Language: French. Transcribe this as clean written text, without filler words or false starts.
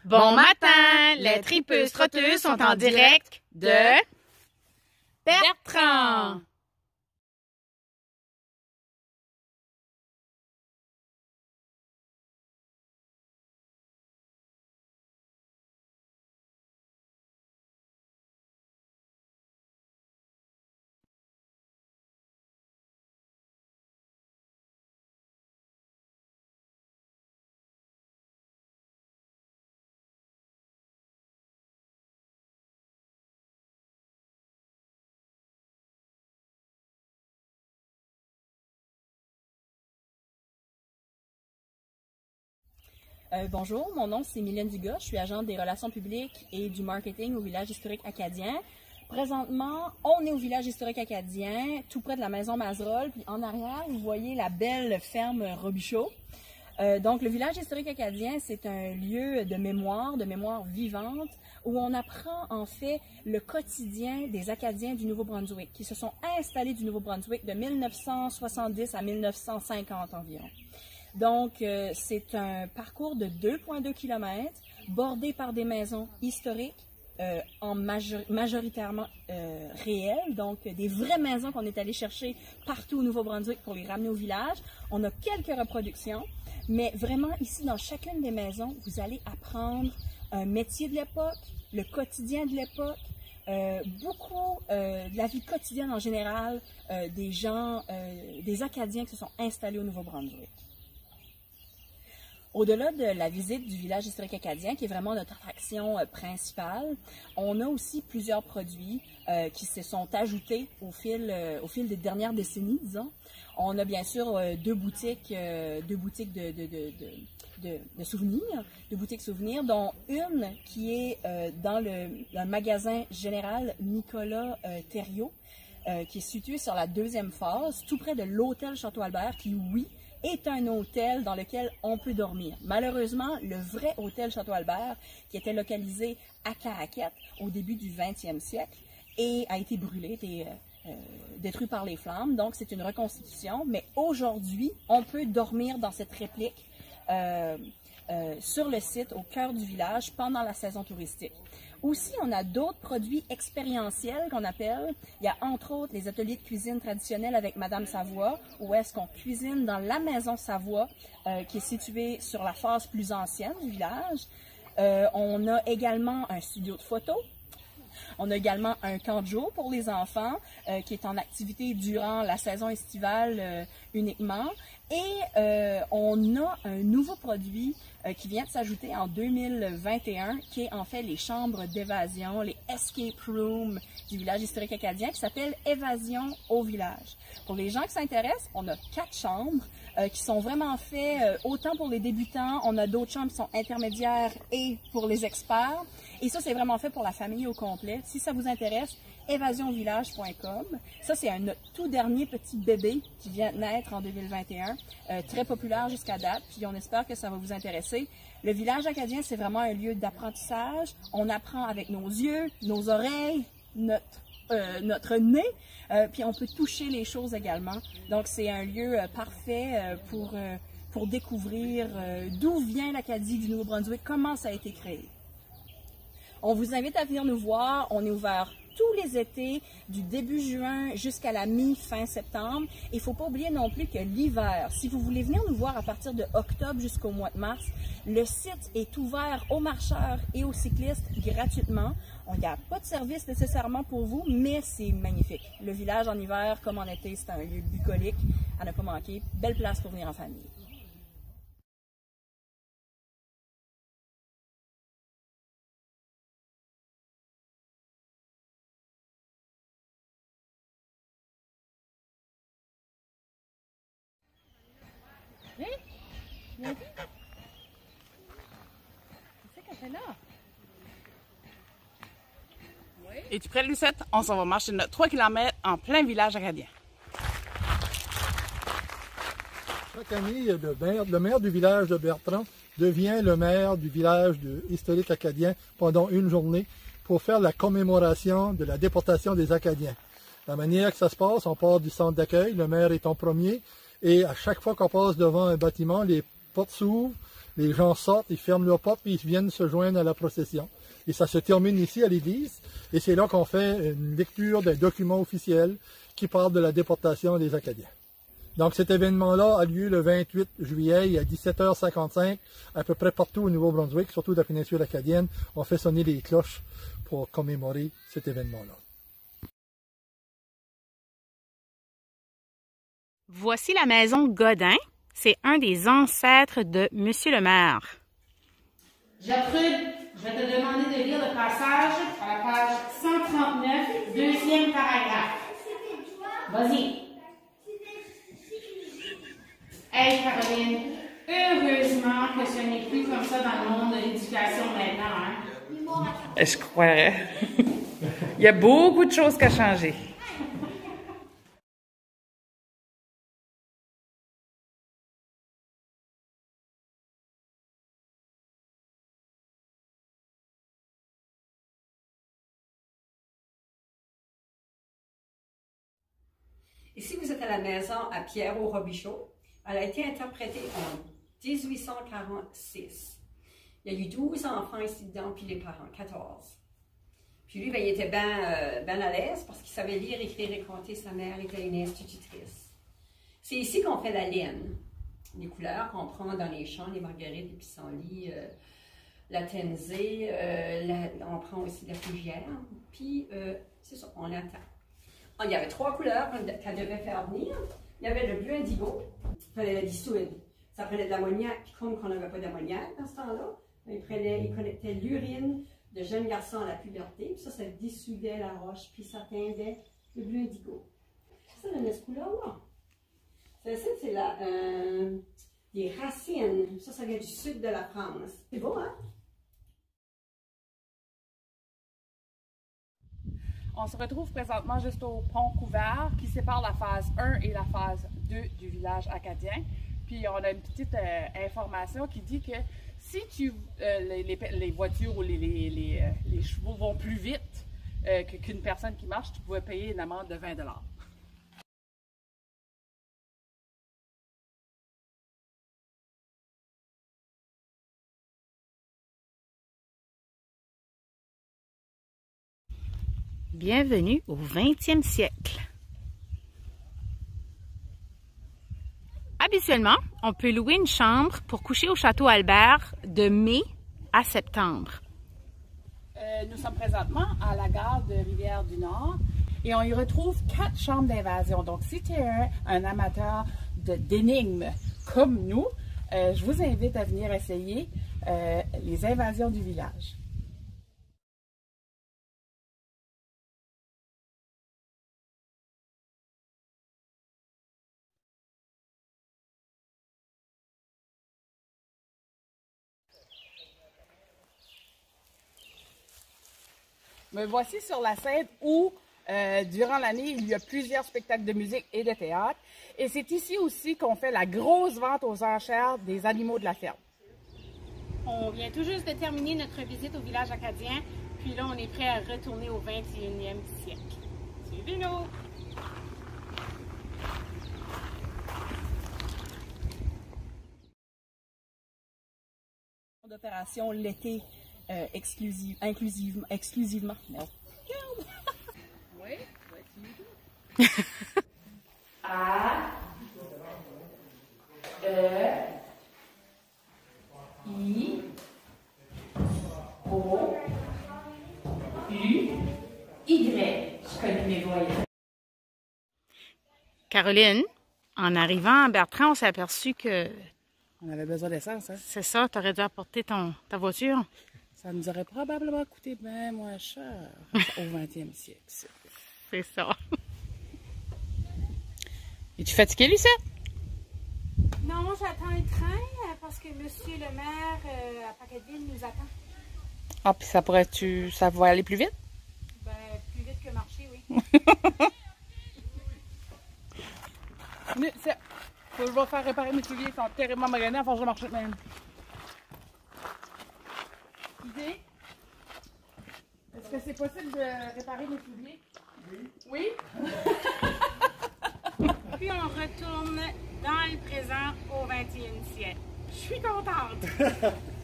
Bon matin! Les tripeuses trotteuses sont en direct de Bertrand! Bonjour, mon nom c'est Mylène Dugas, je suis agente des relations publiques et du marketing au village historique acadien. Présentement, on est au village historique acadien, tout près de la maison Mazerolle, puis en arrière, vous voyez la belle ferme Robichaud. Donc, le village historique acadien, c'est un lieu de mémoire vivante, où on apprend en fait le quotidien des Acadiens du Nouveau-Brunswick, qui se sont installés du Nouveau-Brunswick de 1970 à 1950 environ. Donc, c'est un parcours de 2,2 km, bordé par des maisons historiques, majoritairement réelles, donc des vraies maisons qu'on est allé chercher partout au Nouveau-Brunswick pour les ramener au village. On a quelques reproductions, mais vraiment ici, dans chacune des maisons, vous allez apprendre un métier de l'époque, le quotidien de l'époque, beaucoup de la vie quotidienne en général des gens, des Acadiens qui se sont installés au Nouveau-Brunswick. Au-delà de la visite du village historique acadien, qui est vraiment notre attraction principale, on a aussi plusieurs produits qui se sont ajoutés au fil des dernières décennies, disons. On a bien sûr deux boutiques de souvenirs, dont une qui est dans le magasin général Nicolas Thériault, qui est situé sur la deuxième phase, tout près de l'hôtel Château-Albert, qui, oui, est un hôtel dans lequel on peut dormir. Malheureusement, le vrai hôtel Château-Albert, qui était localisé à Caraquette au début du 20e siècle, et a été brûlé, détruit par les flammes. Donc, c'est une reconstitution. Mais aujourd'hui, on peut dormir dans cette réplique sur le site, au cœur du village, pendant la saison touristique. Aussi, on a d'autres produits expérientiels qu'on appelle. Il y a entre autres les ateliers de cuisine traditionnels avec Madame Savoie, où est-ce qu'on cuisine dans la maison Savoie, qui est située sur la phase plus ancienne du village. On a également un studio de photo. On a également un camp de jour pour les enfants qui est en activité durant la saison estivale uniquement. Et on a un nouveau produit qui vient de s'ajouter en 2021, qui est en fait les chambres d'évasion, les escape rooms du village historique acadien, qui s'appelle Évasion au village. Pour les gens qui s'intéressent, on a 4 chambres qui sont vraiment faites autant pour les débutants, on a d'autres chambres qui sont intermédiaires et pour les experts. Et ça, c'est vraiment fait pour la famille au complet. Si ça vous intéresse, évasionvillage.com. Ça, c'est notre tout dernier petit bébé qui vient de naître en 2021, très populaire jusqu'à date, puis on espère que ça va vous intéresser. Le village acadien, c'est vraiment un lieu d'apprentissage. On apprend avec nos yeux, nos oreilles, notre nez, puis on peut toucher les choses également. Donc, c'est un lieu parfait pour découvrir d'où vient l'Acadie du Nouveau-Brunswick, comment ça a été créé. On vous invite à venir nous voir. On est ouvert tous les étés, du début juin jusqu'à la mi-fin septembre. Il ne faut pas oublier non plus que l'hiver, si vous voulez venir nous voir à partir de octobre jusqu'au mois de mars, le site est ouvert aux marcheurs et aux cyclistes gratuitement. Il n'y a pas de service nécessairement pour vous, mais c'est magnifique. Le village en hiver comme en été, c'est un lieu bucolique à ne pas manquer. Belle place pour venir en famille. Oui, viens dit. Qu'est-ce qu'elle fait là? Es-tu prêt, Lucette? On s'en va marcher notre 3 km en plein village acadien. Chaque année, le maire du village de Bertrand devient le maire du village historique acadien pendant une journée pour faire la commémoration de la déportation des Acadiens. La manière que ça se passe, on part du centre d'accueil, le maire est en premier, et à chaque fois qu'on passe devant un bâtiment, les portes s'ouvrent, les gens sortent, ils ferment leurs portes, puis ils viennent se joindre à la procession. Et ça se termine ici à l'église, et c'est là qu'on fait une lecture d'un document officiel qui parle de la déportation des Acadiens. Donc cet événement-là a lieu le 28 juillet à 17h55, à peu près partout au Nouveau-Brunswick, surtout de la péninsule acadienne. On fait sonner les cloches pour commémorer cet événement-là. Voici la maison Godin. C'est un des ancêtres de Monsieur le maire. Gertrude, je vais te demander de lire le passage à la page 139, deuxième paragraphe. Vas-y. Hey Caroline, heureusement que ce n'est plus comme ça dans le monde de l'éducation maintenant, hein? Je croirais. Il y a beaucoup de choses qui ont changé. Ici, vous êtes à la maison à Pierre-au-Robichaud. Elle a été interprétée en 1846. Il y a eu 12 enfants ici dedans, puis les parents, 14. Puis lui, ben, il était bien à l'aise parce qu'il savait lire, écrire et compter. Sa mère était une institutrice. C'est ici qu'on fait la laine. Les couleurs qu'on prend dans les champs, les marguerites, les pissenlits, la tenzée, on prend aussi de la fougère. Puis, c'est ça, on l'attend. Il y avait 3 couleurs qu'elle devait faire venir. Il y avait le bleu indigo, il fallait la dissoudre. Ça prenait de l'ammoniac, puis comme on n'avait pas d'ammoniac dans ce temps-là, il connectait l'urine de jeunes garçons à la puberté, puis ça dissoudait la roche, puis ça teindait le bleu indigo. Ça donne cette couleur-là. Ça, c'est des racines. Ça vient du sud de la France. C'est beau, hein? On se retrouve présentement juste au pont couvert qui sépare la phase 1 et la phase 2 du village acadien. Puis on a une petite information qui dit que si les voitures ou les chevaux vont plus vite qu'une personne qui marche, tu pouvais payer une amende de 20 $. Bienvenue au 20e siècle. Habituellement, on peut louer une chambre pour coucher au Château Albert de mai à septembre. Nous sommes présentement à la gare de Rivière-du-Nord et on y retrouve 4 chambres d'invasion. Donc, si tu es un amateur d'énigmes comme nous, je vous invite à venir essayer les invasions du village. Me voici sur la scène où, durant l'année, il y a plusieurs spectacles de musique et de théâtre. Et c'est ici aussi qu'on fait la grosse vente aux enchères des animaux de la ferme. On vient tout juste de terminer notre visite au village acadien, puis là, on est prêt à retourner au 21e siècle. Suivez-nous! D'opération l'été exclusivement. Merde. Oui, A, E, I, O, U, Y. Je connais mes voyelles. Caroline, en arrivant à Bertrand, on s'est aperçu que... On avait besoin d'essence, hein? C'est ça, tu aurais dû apporter ta voiture. Ça nous aurait probablement coûté bien moins cher au 20e siècle. C'est ça. Es-tu fatiguée, Lucette? Non, j'attends le train parce que monsieur le maire à Packetville nous attend. Ah, puis ça va aller plus vite? Ben, plus vite que marcher, oui. Je vais faire réparer mes souliers, ils sont terriblement maganés, à force de marcher de même. Idée? Est-ce que c'est possible de réparer mes souliers? Oui. Oui? Puis on retourne dans le présent au 21e siècle. Je suis contente.